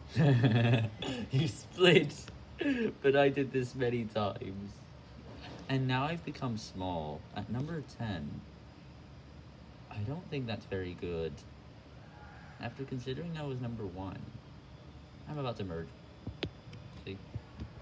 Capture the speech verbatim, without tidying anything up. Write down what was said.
You split, but I did this many times. And now I've become small. At number ten, I don't think that's very good. After considering I was number one, I'm about to merge. See?